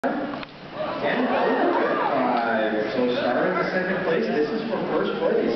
And over at 5. So starting in second place, this is for first place.